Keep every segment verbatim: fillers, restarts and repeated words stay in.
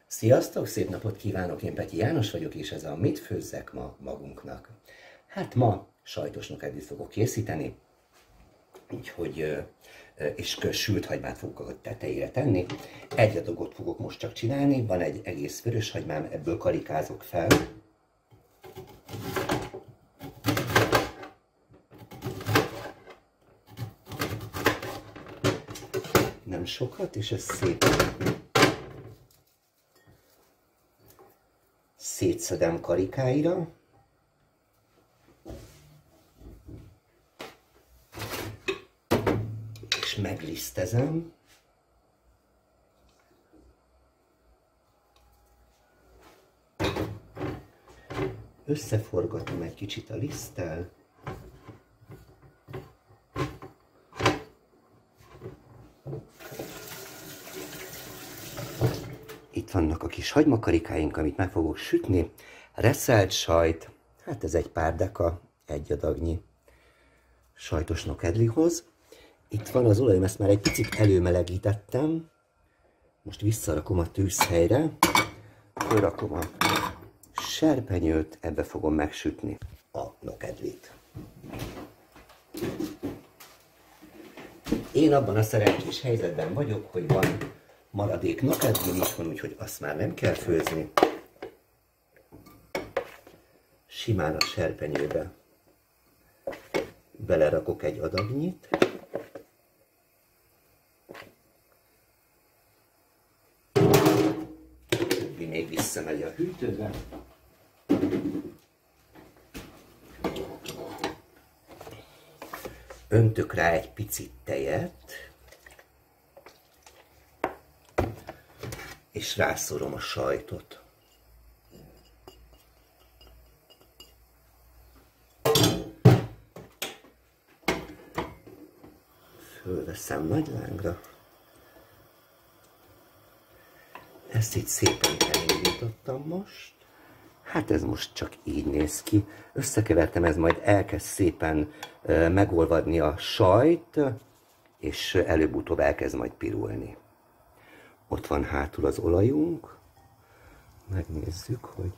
Sziasztok, szép napot kívánok, én Petyi János vagyok, és ez a Mit főzzek ma magunknak. Hát ma sajtos nokedlit fogok készíteni, úgyhogy, és sült hagymát fogok a tetejére tenni. Egy adagot fogok most csak csinálni, van egy egész vörös hagymám, ebből karikázok fel. Nem sokat, és ez szépen szétszedem karikáira. És meglisztezem. Összeforgatom egy kicsit a liszttel. Itt vannak a kis hagymakarikáink, amit meg fogok sütni. Reszelt sajt, hát ez egy pár deka, egy adagnyi sajtos nokedlihoz. Itt van az olajom, ezt már egy picit előmelegítettem. Most visszarakom a tűzhelyre, fölrakom a serpenyőt, ebbe fogom megsütni a nokedlit. Én abban a szerencsés helyzetben vagyok, hogy van maradék nokedlim itthon, úgyhogy azt már nem kell főzni. Simán a serpenyőbe belerakok egy adagnyit. Többi még visszamegy a hűtőbe. Öntök rá egy picit tejet, és rászorom a sajtot. Fölveszem nagy lángra. Ezt itt szépen elindítottam most. Hát ez most csak így néz ki. Összekevertem, ez majd elkezd szépen megolvadni a sajt, és előbb-utóbb elkezd majd pirulni. Ott van hátul az olajunk. Megnézzük, hogy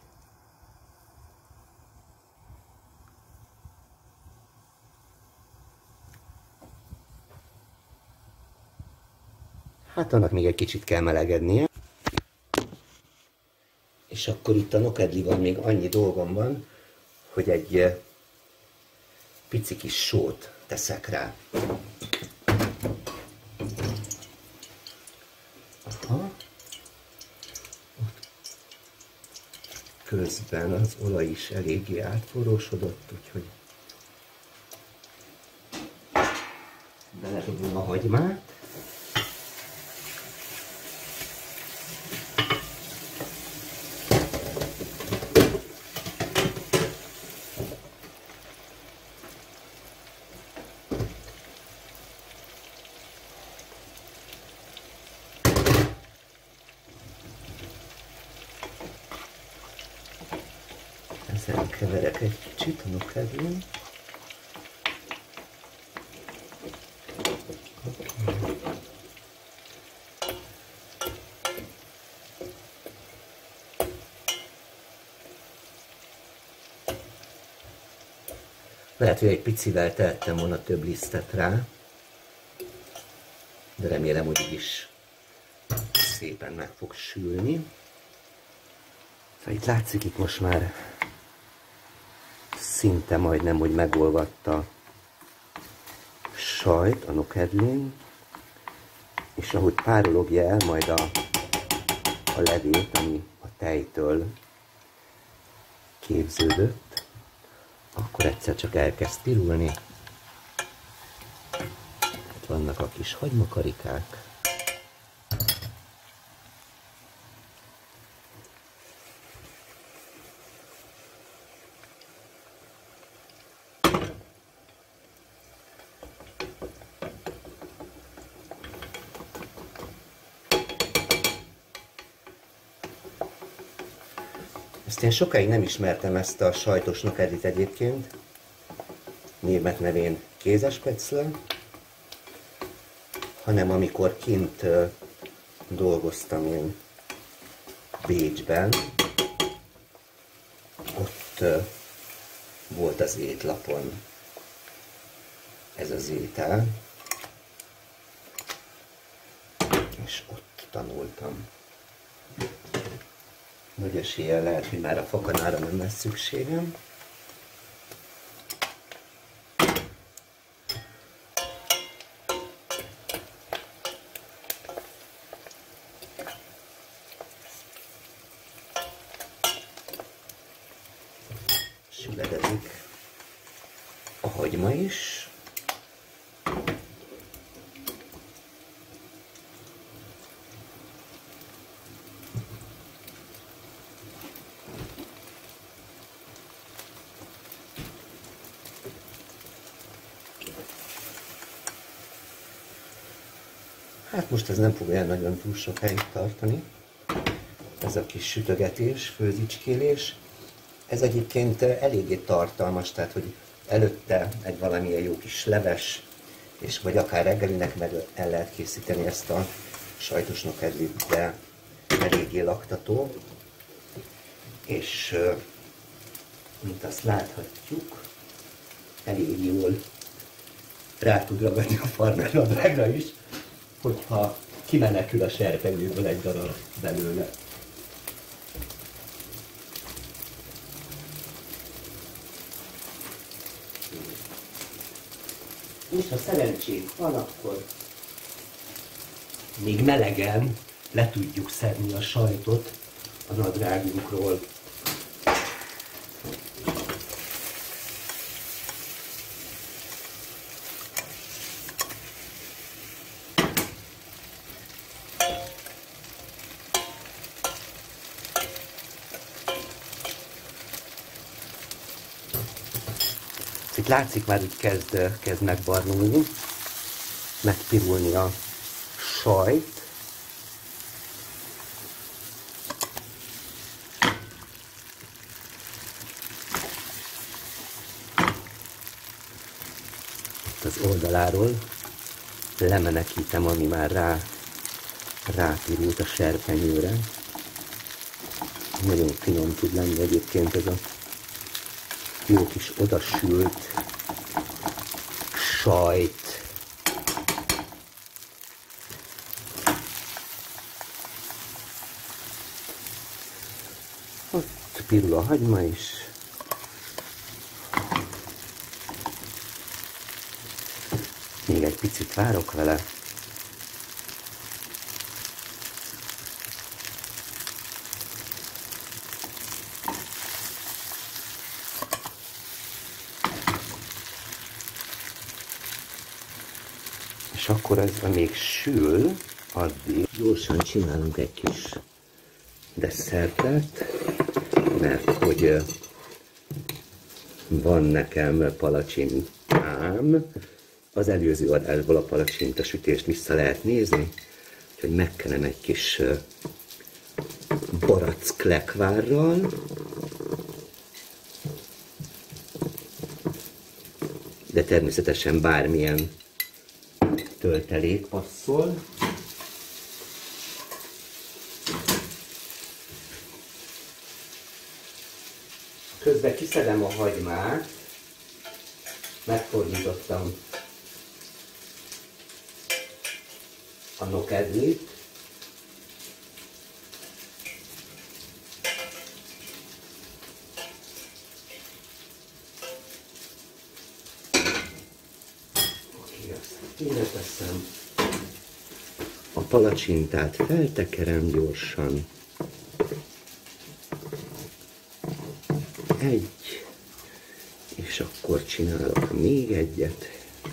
hát annak még egy kicsit kell melegednie. És akkor itt a nokedlival még annyi dolgom van, hogy egy pici kis sót teszek rá. Aha. Közben az olaj is eléggé átforrósodott, úgyhogy beledobom a hagymát. Ezzel keverek egy kicsit a nokedlin. Lehet, hogy egy picivel tehettem volna több lisztet rá, de remélem, hogy így is szépen meg fog sülni. Szóval itt látszik, itt most már szinte majdnem, hogy megolvadta a sajt, a nokedlin, és ahogy párologja el majd a, a levét, ami a tejtől képződött, akkor egyszer csak elkezd pirulni. Itt vannak a kis hagymakarikák. Ezt én sokáig nem ismertem, ezt a sajtos nokedlit egyébként. Német nevén Käsespätzle, hanem amikor kint dolgoztam én Bécsben, ott uh, volt az étlapon ez az étel, és ott tanultam. Nagy eséllyel lehet, hogy már a fakanára nem lesz szükségem. Süledezik a hagyma is. Hát most ez nem fog olyan nagyon túl sokáig tartani. Ez a kis sütögetés, főzicskélés. Ez egyébként eléggé tartalmas, tehát hogy előtte egy valamilyen jó kis leves, és vagy akár reggelinek meg el lehet készíteni ezt a sajtos nokedlit, de eléggé laktató. És mint azt láthatjuk, elég jól rá tud ragadni a farmernadrágra is, hogyha kimenekül a serpenyőből egy darab belőle. És ha szerencsénk van, akkor még melegen le tudjuk szedni a sajtot a nadrágunkról. Itt látszik már, hogy kezd, kezd megbarnulni, megpirulni a sajt. Itt az oldaláról lemenekítem, ami már rá, rápirult a serpenyőre. Nagyon finom tud lenni egyébként ez a jó kis odasült sajt. Ott pirul a hagyma is. Még egy picit várok vele. És akkor ez még sül, addig gyorsan csinálunk egy kis desszertet, mert hogy van nekem palacsintám, az előző adásból a palacsinta sütést vissza lehet nézni, úgyhogy megkenem egy kis barack lekvárral, de természetesen bármilyen töltelék passzol. Közben kiszedem a hagymát, megfordítottam a nokedlit, ide teszem a palacsintát, feltekerem gyorsan. Egy, és akkor csinálok még egyet,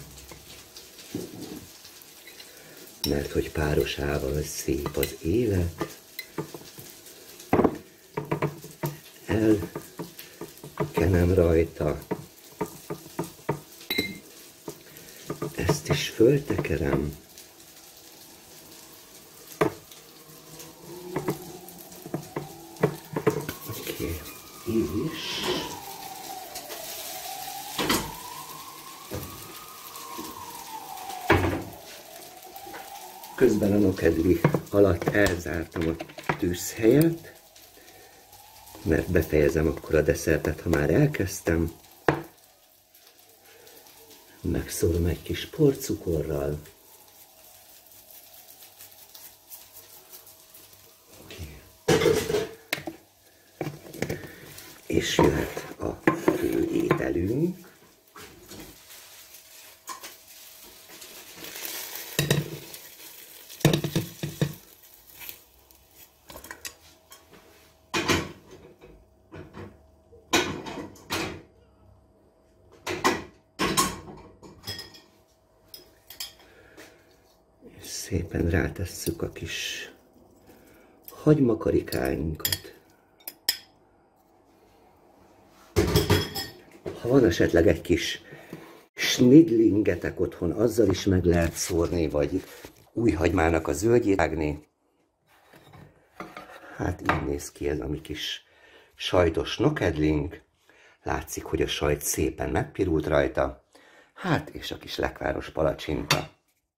mert hogy párosával szép az élet. Elkenem rajta, ezt is föltekerem. Oké, és közben a nokedli alatt elzártam a tűzhelyet, mert befejezem akkor a desszertet, ha már elkezdtem. Megszórom egy kis porcukorral. És jöhet a fő ételünk. Szépen rátesszük a kis hagymakarikáinkat. Ha van esetleg egy kis snidlingetek otthon, azzal is meg lehet szórni, vagy új hagymának a zöldjét vágni. Hát így néz ki ez a mi kis sajtos nokedling. Látszik, hogy a sajt szépen megpirult rajta. Hát és a kis lekváros palacsinta.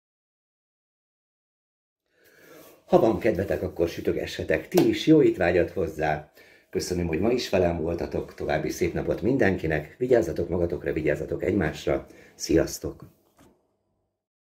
Ha van kedvetek, akkor sütögessetek ti is, jó étvágyat hozzá! Köszönöm, hogy ma is velem voltatok, további szép napot mindenkinek, vigyázzatok magatokra, vigyázzatok egymásra, sziasztok!